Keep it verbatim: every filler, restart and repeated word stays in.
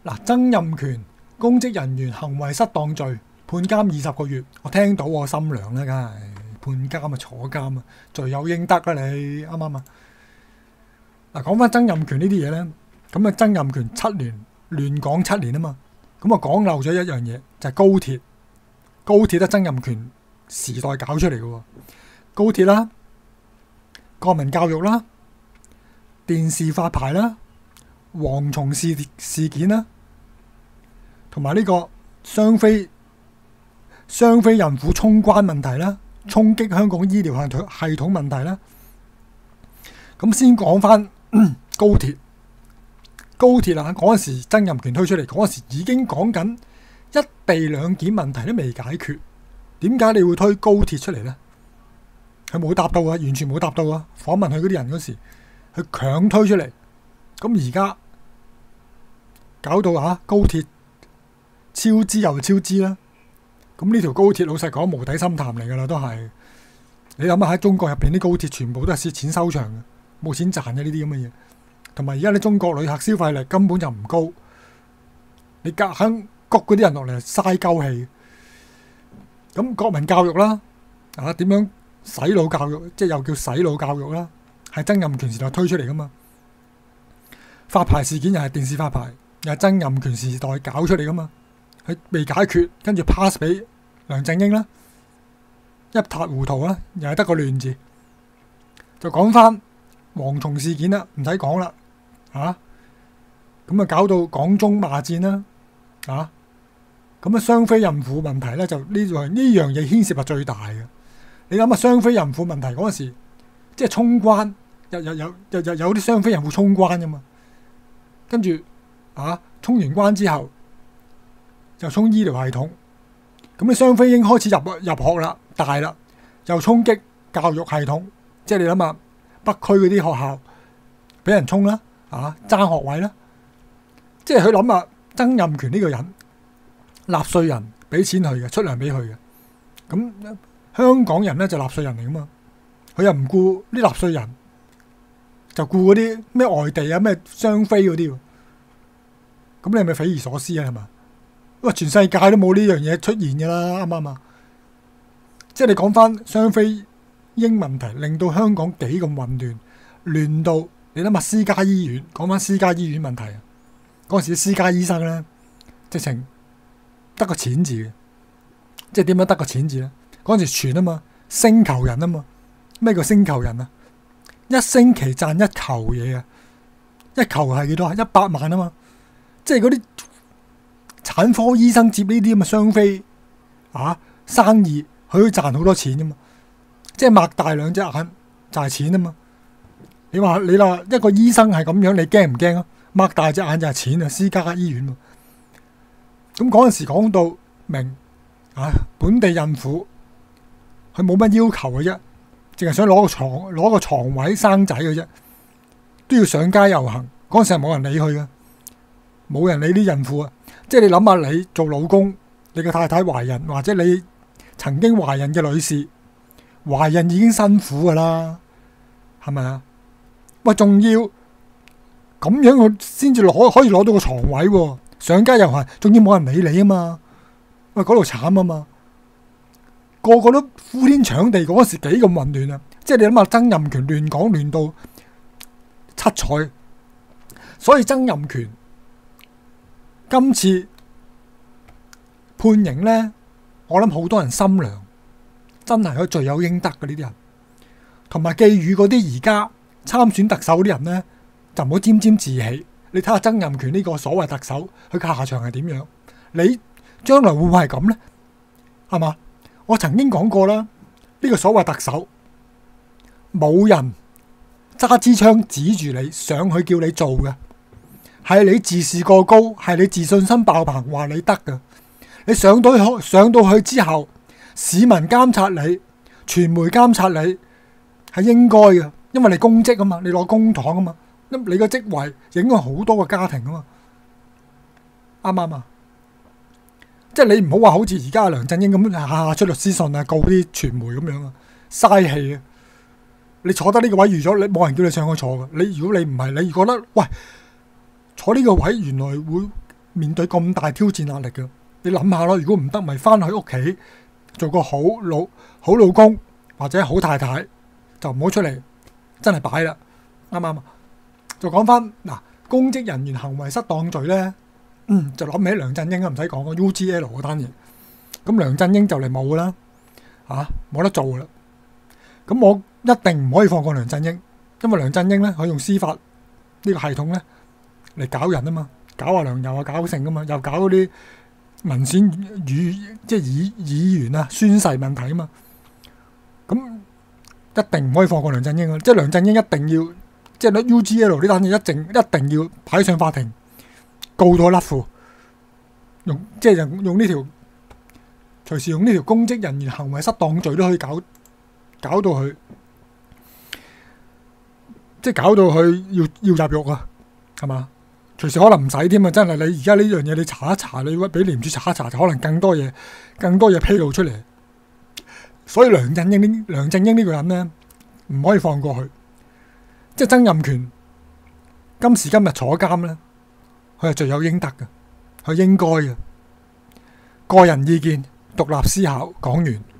嗱，曾蔭權公職人員行為失當罪判監二十個月，我聽到我心涼啦，梗係判監啊，坐監啊，罪有應得啊，你啱唔啱啊？嗱，講翻曾蔭權呢啲嘢咧，咁啊，曾蔭權七年亂港七年啊嘛，咁啊講漏咗一樣嘢，就係高鐵，高鐵得曾蔭權時代搞出嚟嘅喎，高鐵啦，國民教育啦，電視發牌啦，蝗蟲事事件啦，同埋呢個雙非雙非孕婦衝關問題啦，衝擊香港醫療系統系統問題啦。咁先講翻高鐵，高鐵啊，嗰陣時曾蔭權推出嚟，嗰陣時已經講緊一地兩檢問題都未解決，點解你會推高鐵出嚟呢？佢冇答到啊，完全冇答到啊！訪問佢嗰啲人嗰時，佢強推出嚟，咁而家搞到啊高鐵超支又超支啦！咁呢條高鐵老實講無底深潭嚟㗎啦，都係你諗下喺中國入邊啲高鐵全部都係蝕錢收場嘅，冇錢賺嘅呢啲咁嘅嘢。同埋而家啲中國旅客消費力根本就唔高，你夾硬谷嗰啲人落嚟嘥鳩氣。咁國民教育啦，啊點樣洗腦教育，即係又叫洗腦教育啦，係曾蔭權時代推出嚟噶嘛。發牌事件又係電視發牌，又係曾蔭權時代搞出嚟噶嘛。佢未解決，跟住 pass 俾梁振英啦，一塌糊塗啦，又係得個亂字。就講翻蝗蟲事件啦，唔使講啦，啊咁啊搞到港中罵戰啦，啊咁啊雙非孕婦問題咧就呢樣呢樣嘢牽涉係最大嘅。你諗下雙非孕婦問題嗰陣時，即係衝關，有有有有有有啲雙非孕婦衝關噶嘛，跟住啊衝完關之後。又衝醫療系統，咁你雙非已經開始入入學啦，大啦，又衝擊教育系統，即係你諗下北區嗰啲學校俾人衝啦，啊爭學位啦，即係佢諗下曾蔭權呢個人，納稅人俾錢佢嘅，出糧俾佢嘅，咁香港人咧就納稅人嚟噶嘛，佢又唔顧啲納稅人，就顧嗰啲咩外地啊咩雙非嗰啲，咁你係咪匪夷所思啊？係嘛？哇！全世界都冇呢樣嘢出現嘅啦，啱唔啱啊？即係你講翻雙非英問題，令到香港幾咁混亂，亂到你諗下私家醫院，講翻私家醫院問題啊！嗰陣時私家醫生咧，直情得個錢字嘅，即係點樣得個錢字咧？嗰陣時傳啊嘛，星球人啊嘛，咩叫星球人啊？一星期賺一球嘢啊！一球係幾多啊？一百萬啊嘛，即係嗰啲。產科醫生接呢啲咁嘅雙非啊生意，佢可以賺好多錢噶嘛，即係擘大兩隻眼就係錢啊嘛。你話你話一個醫生係咁樣，你驚唔驚啊？擘大隻眼就係錢啊，私家醫院。咁嗰陣時講到明啊，本地孕婦佢冇乜要求嘅啫，淨係想攞個床攞個床位生仔嘅啫，都要上街遊行。嗰陣時係冇人理佢嘅，冇人理啲孕婦啊。即係你諗下，你做老公，你個太太懷孕，或者你曾經懷孕嘅女士，懷孕已經辛苦噶啦，係咪啊？喂，仲要咁樣我先至攞可以攞到個床位喎，上街遊行，仲要冇人理你啊嘛？喂，嗰度慘啊嘛，個個都呼天搶地，嗰時幾咁混亂啊！即係你諗下，曾蔭權亂講亂到七彩，所以曾蔭權。今次判刑呢，我諗好多人心涼，真係佢罪有應得嘅呢啲人，同埋寄予嗰啲而家參選特首嗰啲人呢，就唔好沾沾自喜。你睇下曾蔭權呢個所謂特首，佢嘅下場係點樣？你將來會唔會係咁呢？係嘛？我曾經講過啦，呢、呢個所謂特首，冇人揸支槍指住你上去叫你做嘅。係你自視過高，係你自信心爆棚，話你得㗎。你上到去上到去之後，市民監察你，傳媒監察你，係應該嘅，因為你公職啊嘛，你攞公帑啊嘛，咁你個職位影響好多個家庭啊嘛，啱唔啱啊？即係你唔好話好似而家梁振英咁下下出律師信啊，告啲傳媒咁樣啊，嘥氣啊！你坐得呢個位預咗，你冇人叫你上去坐㗎。你如果你唔係，你覺得喂？坐呢個位原來會面對咁大挑戰壓力嘅。你諗下咯，如果唔得，咪翻去屋企做個好老好老公或者好太太，就唔好出嚟真係擺啦，啱唔啱啊？就講翻嗱，公職人員行為失當罪咧，嗯，就諗起梁振英啊，唔使講個 U G L 嗰單嘢。咁梁振英就嚟冇啦，嚇冇得做啦。咁我一定唔可以放過梁振英，因為梁振英咧，佢用司法呢個系統咧嚟搞人啊嘛，搞阿梁又啊搞成啊嘛，又搞嗰啲民選議即係議議員啊宣誓問題啊嘛。咁一定唔可以放過梁振英啊！即係梁振英一定要，即係 U G L 呢單嘢一定一定要擺上法庭告到甩褲，用即係用用呢條。隨時用呢條公職人員行為失當罪都可以搞搞到佢，即係搞到佢要要入獄啊，係嘛？隨時可能唔使添啊！真係你而家呢樣嘢你查一查，你俾廉署查一查，就可能更多嘢、更多嘢披露出嚟。所以梁振英呢梁振英呢個人咧，唔可以放過佢。即係曾蔭權今時今日坐監咧，佢係罪有應得嘅，佢應該嘅。個人意見。獨立思考，講完。